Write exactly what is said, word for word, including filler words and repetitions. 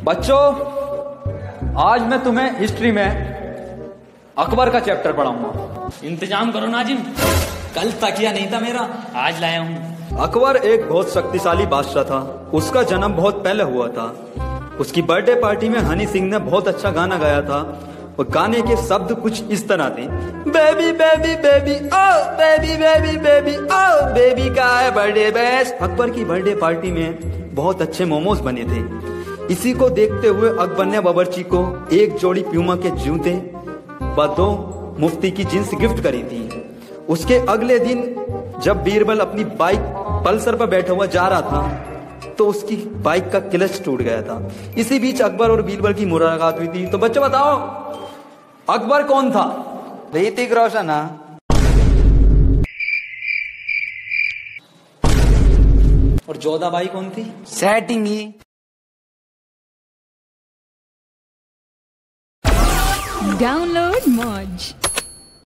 बच्चों, आज मैं तुम्हें हिस्ट्री में अकबर का चैप्टर पढ़ाऊंगा। इंतजाम करो नाजिम, कल तकिया नहीं था मेरा, आज लाया हूँ। अकबर एक बहुत शक्तिशाली बादशाह था। उसका जन्म बहुत पहले हुआ था। उसकी बर्थडे पार्टी में हनी सिंह ने बहुत अच्छा गाना गाया था और गाने के शब्द कुछ इस तरह थे, baby baby baby oh baby baby baby oh baby का है बर्थडे बेस्ट। अकबर की बर्थडे पार्टी में बहुत अच्छे मोमोज बने थे। इसी को देखते हुए अकबर ने बावर्ची को एक जोड़ी प्यूमा के जूते व दो मुफ्ती की जींस गिफ्ट करी थी। उसके अगले दिन जब बीरबल अपनी बाइक पल्सर पर बैठा हुआ जा रहा था तो उसकी बाइक का क्लच टूट गया था। इसी बीच अकबर और बीरबल की मुलाकात हुई थी। तो बच्चों बताओ, अकबर कौन था? ऋतिक रोशन। और जोधाबाई कौन थी? सेटिंग ही। Download Moj.